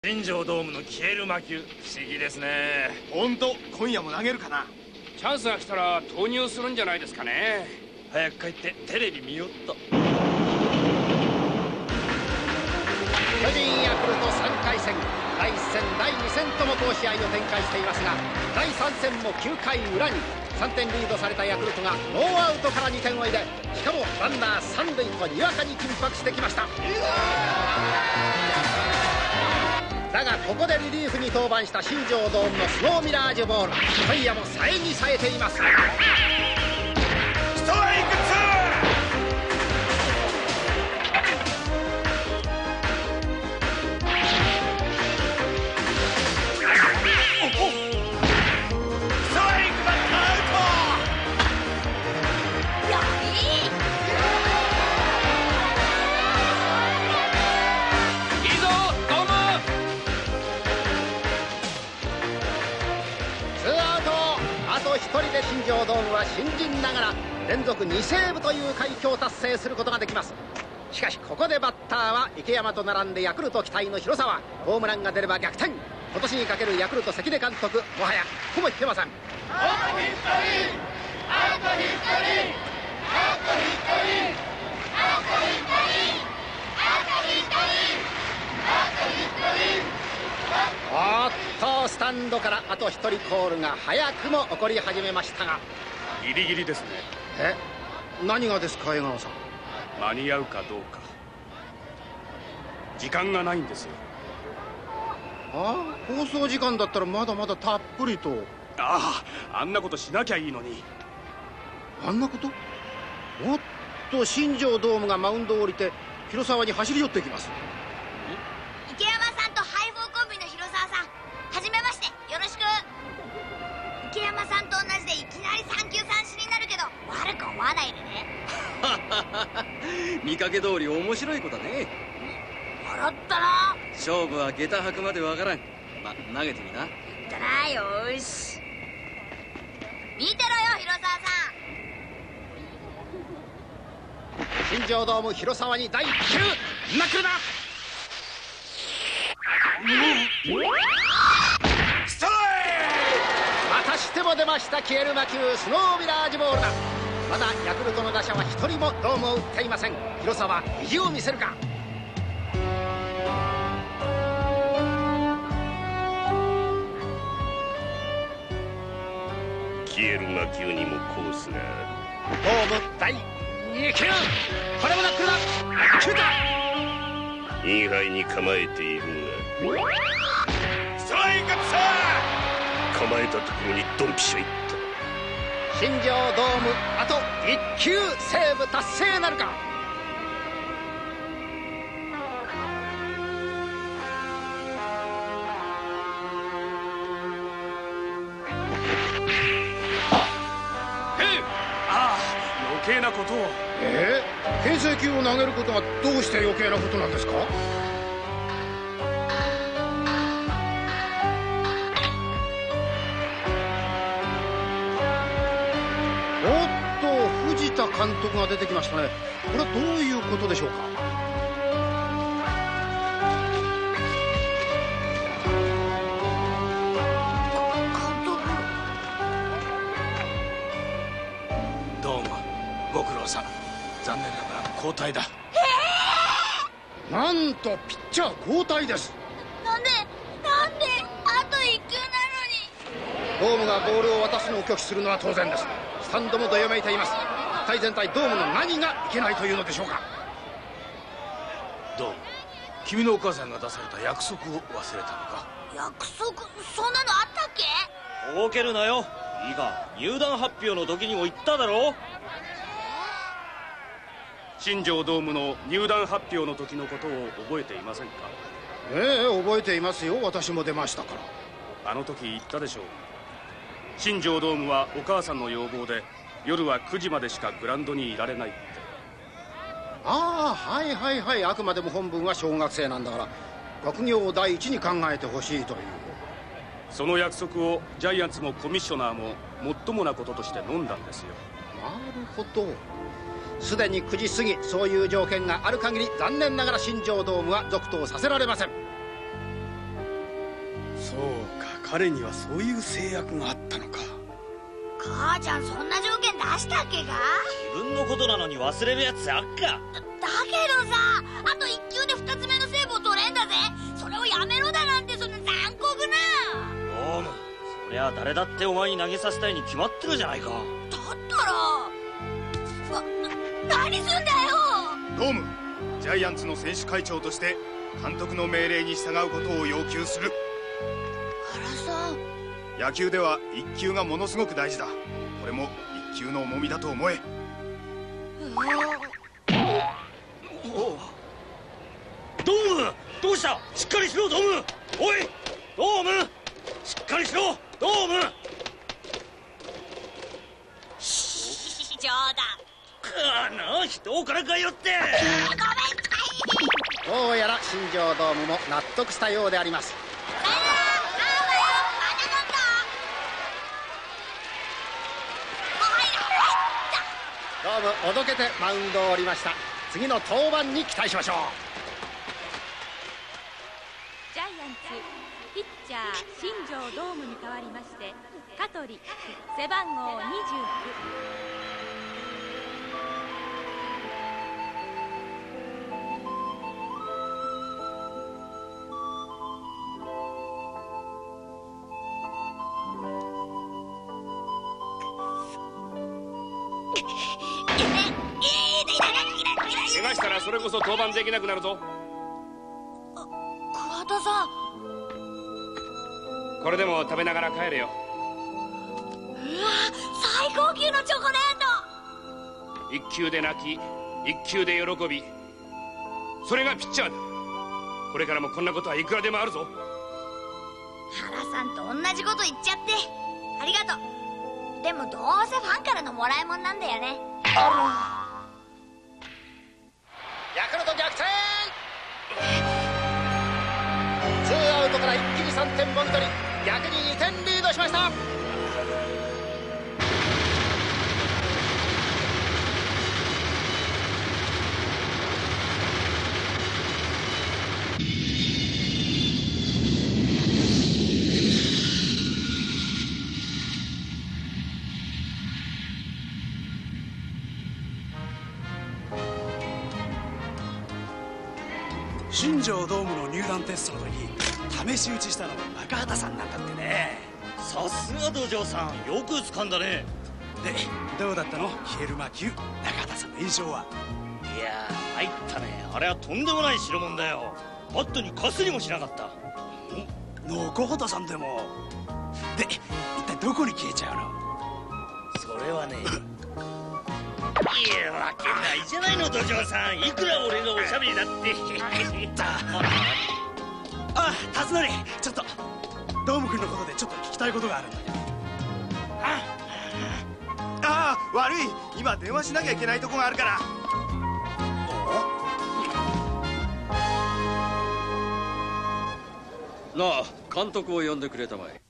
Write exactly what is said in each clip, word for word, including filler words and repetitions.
新庄ドームの消える魔球、不思議ですね。 本当、今夜も投げるかな。 チャンスが来たら投入するんじゃないですかね。 早く帰ってテレビ見よっと。 巨人ヤクルトさんかい戦、だいいっ戦だいに戦とも好試合を展開していますが、だいさん戦もきゅうかい裏にさんてんリードされたヤクルトがノーアウトからにてんを入れ、しかもランナーさん塁とにわかに緊迫してきました。だがここでリリーフに登板した新庄ドームのスノーミラージュボール、今夜もさえにさえています。ストライクツー。一人で新庄ドームは新人ながら連続にセーブという快挙を達成することができます。しかしここでバッターは池山と並んでヤクルト期待の広沢。ホームランが出れば逆転。今年にかけるヤクルト関根監督、もはやほぼ引けません。あと一人、あと一人、あと一人、あと一人、あと一人、あと一人。おっと、スタンドからあと一人コールが早くも起こり始めましたが、 ギリギリですね。 え、何がですか江川さん。 間に合うかどうか。時間がないんですよ。 ああ、放送時間だったらまだまだたっぷりと。 ああ、あんなことしなきゃいいのに。 あんなこと。おっと、新庄ドームがマウンドを降りて広沢に走り寄ってきます。 池山さんとハイフォーコンビの広沢さん、はじめまして、よろしく。池山さんと同じでいきなり三球三振になるけど悪く思わないでね。 見かけ通り面白い子だね。 笑ったな。 勝負は下駄履くまでわからん。ま、投げてみな。 だな、よし。見てろよ、広沢さん。新庄ドーム広沢にだいいっ球、ナックルだ。ストライク。またしても出ました、消える魔球、スノーミラージュボールだ。まだヤクルトの打者は一人もドームを打っていません。広沢、意地を見せるか。 消える魔球にもコースがある。 ドームだいに球、これもナックルだ。決めた。 インハイに構えているが、 ストライクツー。 構えたところにドンピシャいった。 新庄ドームあといっ球、セーブ達成なるか。 余計なことを。 えー、牽制球を投げることがどうして余計なことなんですか。おっと、藤田監督が出てきましたね。これはどういうことでしょうか。 監督。 どうもご苦労さん。残念ながら交代だ。 えー、なんとピッチャー交代です。 なんでなんであといっ球なのに。 ドームがボールを渡すのを拒否するのは当然です。スタンドもどよめいています。一体全体ドームの何がいけないというのでしょうか。 どうも君のお母さんが出された約束を忘れたのか。 約束、そんなのあったっけ。 とぼけるなよ。いいか、入団発表の時にも言っただろ。 新庄ドームの入団発表の時のことを覚えていませんか。 ええ、覚えていますよ。私も出ましたから。 あの時言ったでしょう。新庄ドームはお母さんの要望で夜はくじまでしかグラウンドにいられないって。 ああ、はいはいはい。あくまでも本文は小学生なんだから学業を第一に考えてほしいという。 その約束をジャイアンツもコミッショナーももっともなこととして飲んだんですよ。 なるほど。すでにくじ過ぎ、そういう条件がある限り残念ながら新庄ドームは続投させられません。 そうか、彼にはそういう制約があったのか。 母ちゃんそんな条件出したっけか？ 自分のことなのに忘れるやつあっか。 だだけどさ、あといっ球でふたつめのセーブを取れんだぜ。それをやめろだなんて、そんな残酷な。 ドーム、そりゃ誰だってお前に投げさせたいに決まってるじゃないか。 だったらな何すんだよ。 ドーム、ジャイアンツの選手会長として監督の命令に従うことを要求する。 原さん、 野球ではいっ球がものすごく大事だ。これもいっ球の重みだと思え。 ドーム、どうした？しっかりしろドーム。おいドーム、しっかりしろドーム。 冗談。 かな、人からかよって。 ごめん。 どうやら新庄ドームも納得したようであります。ドームおどけてマウンドを降りました。次の登板に期待しましょう。 ジャイアンツピッチャー新庄ドームに代わりまして香取、背番号にじゅうきゅう。 怪我したらそれこそ登板できなくなるぞ。 桑田さん、 これでも食べながら帰れよ。 うわ、最高級のチョコレート。 一球で泣き、一球で喜び、それがピッチャーだ。これからもこんなことはいくらでもあるぞ。 原さんと同じこと言っちゃってありがとう。でもどうせファンからのもらいもんなんだよね。 ヤクルト逆転。ツーアウトから一気にさんてんもぎ取り、逆ににてんリードしました。 新庄ドームの入団テストの時、試し打ちしたのは中畑さんなんだってね。 さすが土壌さん、よく掴んだね。 で、どうだったの、ヒエルマ級、中畑さんの印象は。 いやー、参ったね。あれはとんでもない代物だよ。バットにかすりもしなかった。 中畑さんでも。で、一体どこに消えちゃうの？ それはねいや、わけないじゃないの土壌さん。いくら俺がおしゃべりだってあ、辰徳、ちょっとドーム君のことでちょっと聞きたいことがあるんだけど。 ああ、悪い、今電話しなきゃいけないとこがあるから。 なあ、監督を呼んでくれたまえ。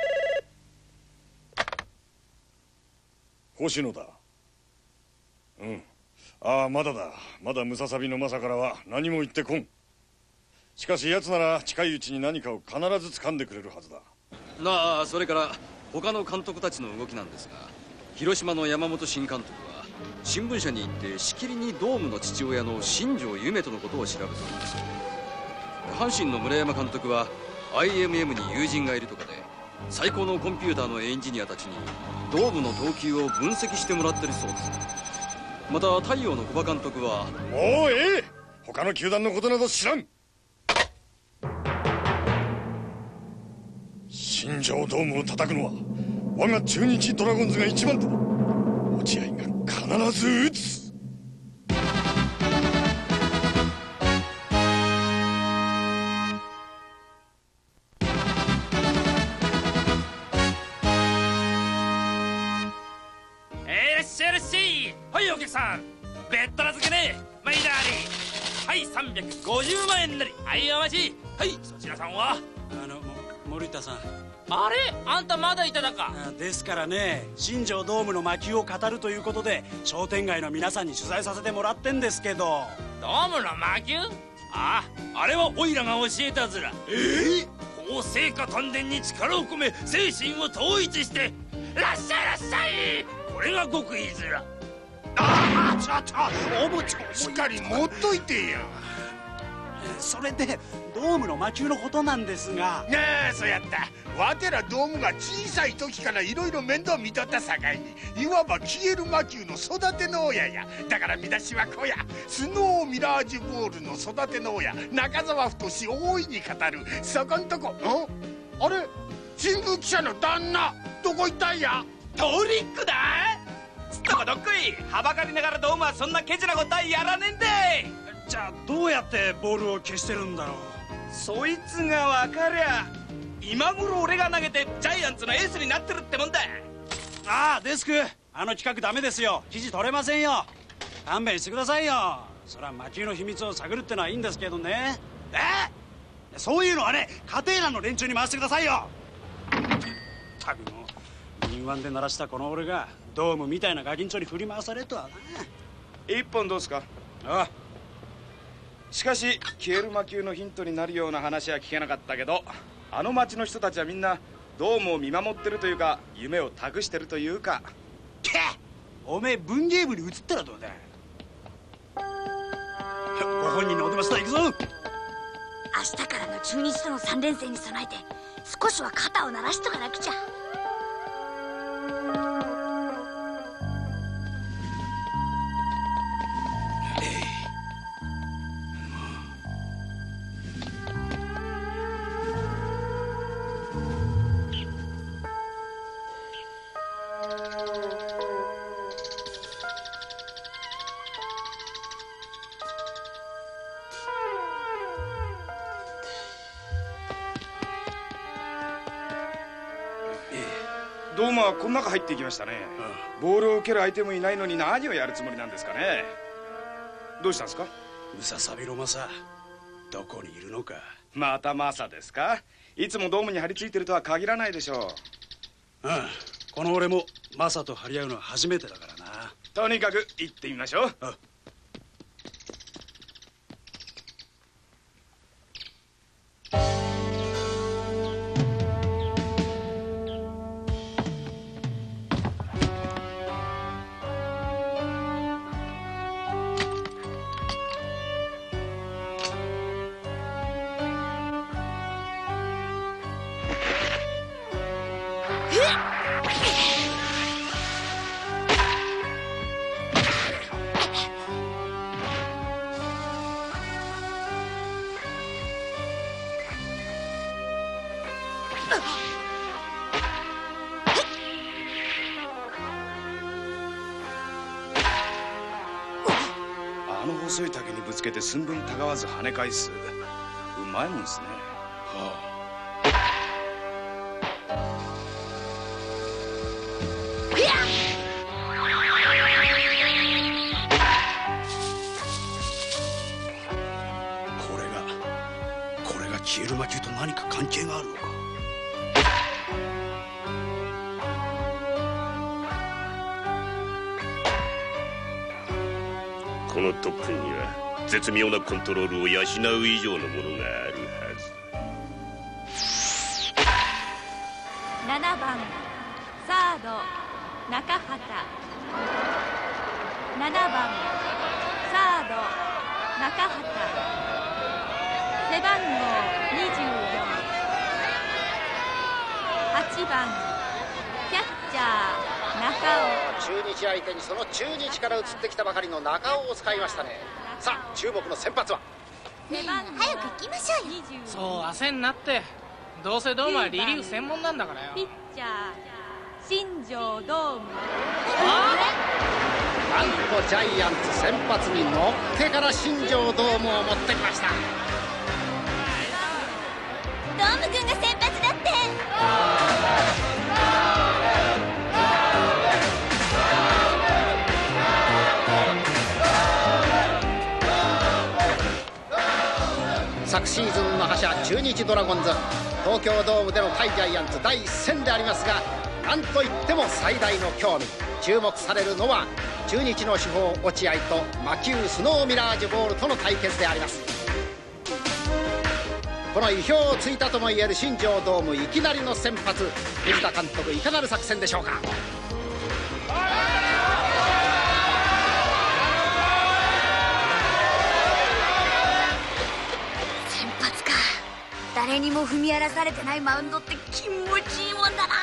星野だ。うん。ああ、まだだ。まだムササビのマサからは何も言ってこん。しかし奴なら近いうちに何かを必ず掴んでくれるはずだ。 なあ、それから他の監督たちの動きなんですが、広島の山本新監督は新聞社に行ってしきりにドームの父親の新庄夢人のことを調べています。阪神の村山監督は アイエムエム に友人がいるとかで、最高のコンピューターのエンジニアたちにドームの投球を分析してもらってるそうです。また太陽の古葉監督はもうええ、他の球団のことなど知らん。新庄ドームを叩くのは我が中日ドラゴンズが一番手だ。落合が必ず打つ。 はい、お客さん、べったら漬けね、マイナーに。はい、さんびゃくごじゅうまんえんなり。はい、お待ち。はい、そちらさんは。 あの森田さん。 あれ、あんたまだいただか。 ですからね、新庄ドームの魔球を語るということで商店街の皆さんに取材させてもらってんですけど。 ドームの魔球？ああ、あれはオイラが教えたずら。ええー、高聖火丹田に力を込め精神を統一してらっしゃいらっしゃい。これが極意ずら。 ああちょっとおもちょしっかり持っといてや。 それでドームの魔球のことなんですが。 ねえそうやった。わてらドームが小さい時からいろいろ面倒見とったさかいにいわば消える魔球の育ての親や。だから見出しはこうや。スノーミラージュボールの育ての親中澤太大いに語るそこんとこ。んあれ新聞記者の旦那どこ行ったんや。 トリックだすっとこどっこい。はばかりながらドームはそんなケチなことはやらねえんで。 じゃあどうやってボールを消してるんだろう。 そいつが分かりゃ今頃俺が投げてジャイアンツのエースになってるってもんだ。 ああデスクあの企画ダメですよ。記事取れませんよ。勘弁してくださいよ。そりゃ魔球の秘密を探るってのはいいんですけどね。えそういうのはね家庭欄の連中に回してくださいよ。たくも敏腕で鳴らしたこの俺がドームみたいなガキンチョに振り回されるとはな。 一本どうすか。ああしかし消える魔球のヒントになるような話は聞けなかったけど、あの町の人たちはみんなドームを見守ってるというか夢を託してるというか。 けっおめえ文芸部に移ったらどうだ。ご本人のお出ましだ。行くぞ。 明日からの中日とのさん連戦に備えて少しは肩を鳴らしとかなくちゃ。 ドームはこの中入っていきましたね。ボールを受ける相手もいないのに何をやるつもりなんですかね。どうしたんですか。 ムササビのマサどこにいるのか。 またマサですか。いつもドームに張り付いてるとは限らないでしょう。 ああこの俺もマサと張り合うのは初めてだからな。 とにかく行ってみましょう。 ああの細い竹にぶつけて寸分たがわず跳ね返すうまいもんですね。はあ消える魔球と何か関係があるのか。 この特訓には絶妙なコントロールを養う以上のものがあるはず。 ななばんサード中畑、ななばんサード中畑、背番号にじゅうよん、はちばんキャッチャー中中日相手にその中日から移ってきたばかりの中尾を使いましたね。さあ注目の先発は。 ねえ早く行きましょうよ。 そう焦んなって、どうせドームはリリーフ専門なんだからよ。 ピッチャー新庄ドーム。 なんとジャイアンツ先発に乗ってから新庄ドームを持ってきました。 ドーム君が先発だって。 昨シーズンの覇者中日ドラゴンズ、東京ドームでの対ジャイアンツ第一戦でありますが、なんといっても最大の興味、注目されるのは中日の主砲落合と魔球スノーミラージュボールとの対決であります。 この意表をついたともいえる新庄ドームいきなりの先発、藤田監督いかなる作戦でしょうか。 先発か。誰にも踏み荒らされてないマウンドって気持ちいいもんだな。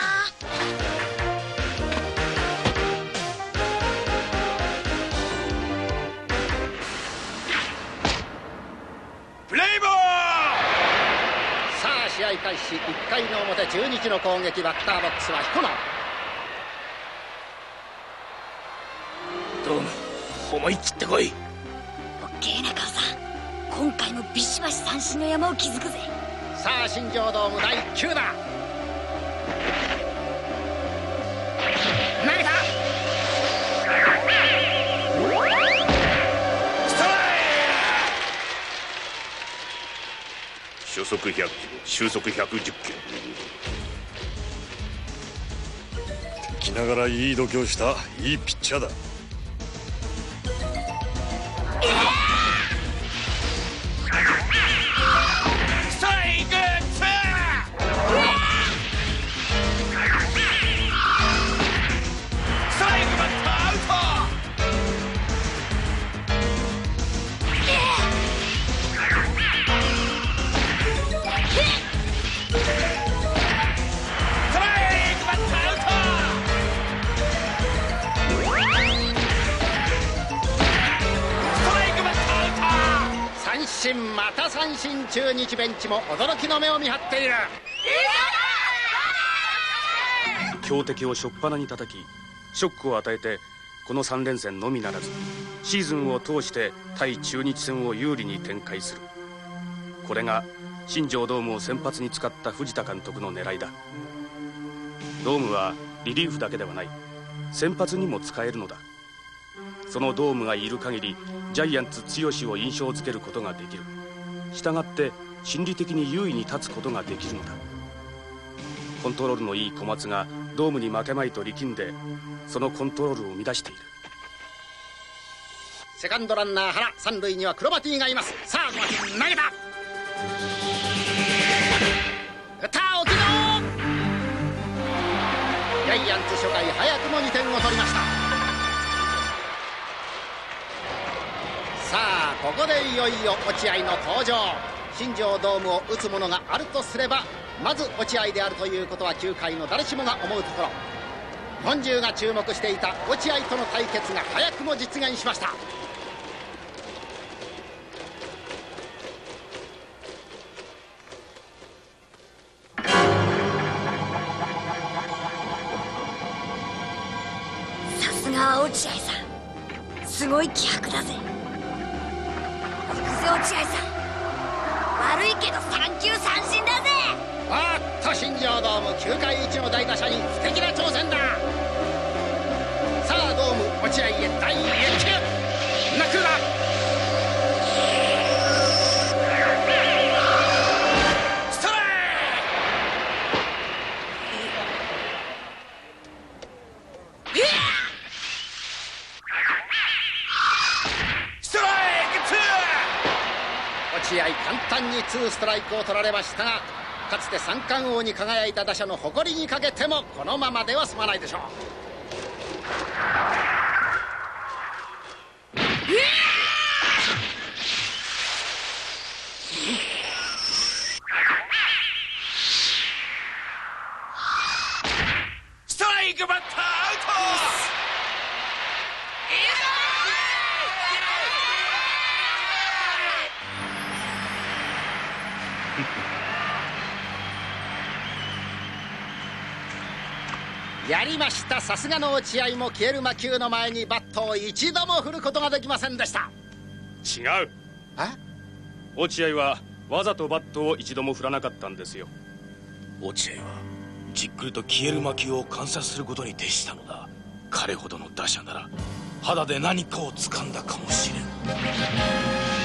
プレイボール。 さあ試合開始いっかいの表、中日の攻撃。バッターボックスは彦野。 ドーム思い切ってこい。 オッケー中尾さん、今回もビシバシ三振の山を築くぜ。 さあ新庄ドームだいいっ球だ。投げた。 初速ひゃくキロ、終速ひゃくじゅっキロ。 敵ながらいい度胸したいいピッチャーだ。 ストライクツー。ストライクバッターアウト。 三振、また三振。中日ベンチも驚きの目を見張っている。 強敵を初っ端に叩きショックを与えて、このさん連戦のみならずシーズンを通して対中日戦を有利に展開する。これが新庄ドームを先発に使った藤田監督の狙いだ。ドームはリリーフだけではない、先発にも使えるのだ。そのドームがいる限りジャイアンツ強しを印象づけることができる。したがって心理的に優位に立つことができるのだ。コントロールのいい小松がドームに負けまいと力んで、そのコントロールを乱している。 セカンドランナー原、三塁にはクロバティがいます。さあ小松投げた。打った沖野。ジャイアンツ初回早くもにてんを取りました。さあここでいよいよ落合の登場。新庄ドームを打つものがあるとすれば、まず落合であるということはきゅうかいの誰しもが思うところ。日本中が注目していた落合との対決が早くも実現しました。 さすが落合さん、すごい気迫だぜ。行くぜ落合さん、悪いけど三球三振だぜ。 おっと新庄ドームきゅうかいいちの大打者に素敵な挑戦だ。さあドーム落合へだいいっ球。ナックルだ。 ストライク。ストライクツー。 落合簡単にツーストライクを取られましたが、かつて三冠王に輝いた打者の誇りにかけてもこのままでは済まないでしょう。 ストライクバッターアウト。 やりました。さすがの落合も消える魔球の前にバットを一度も振ることができませんでした。 違う。落合はわざとバットを一度も振らなかったんですよ。 落合はじっくりと消える魔球を観察することに徹したのだ。彼ほどの打者なら肌で何かを掴んだかもしれん。